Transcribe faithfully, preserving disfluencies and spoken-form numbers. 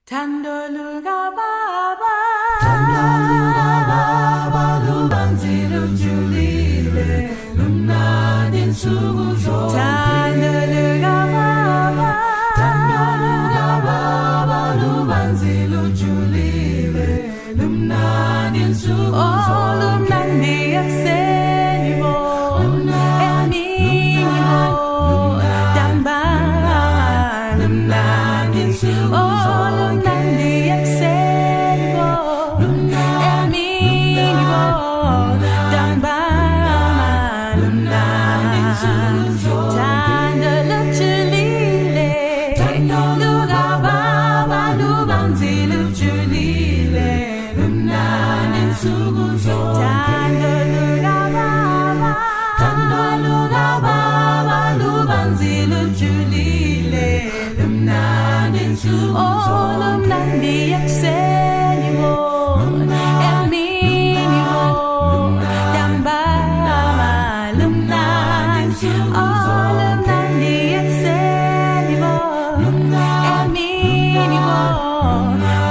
Thando, Luka, Baba. Thando, Luka, Baba, Lubanzi, Lujulile, Lumna, Din Suguzo. Thando, Luka, Baba. Thando, Luka, Baba, Lubanzi, Lujulile, Lumna, Din Suguzo. Oh, Lumna, Dia, Senimo, Emino, Damba, Lumna, Din Suguzo. oh, Lumna, Dia, Senimo, Emino, Damba, Lumna, Din Suguzo. Thando, Lujulile, Thando, Luka, Baba, Lubanzi, Lujulile, Lumna, Din Suguzo. Thando, Luka, Baba. Thando, Luka, Baba, Lubanzi, Lujulile, Lumna, Din Suguzo. Oh, Lumna, Dia, Senimo, Emino, Damba, Lumna, oh, Lumna, Dia, Senimo, Emino,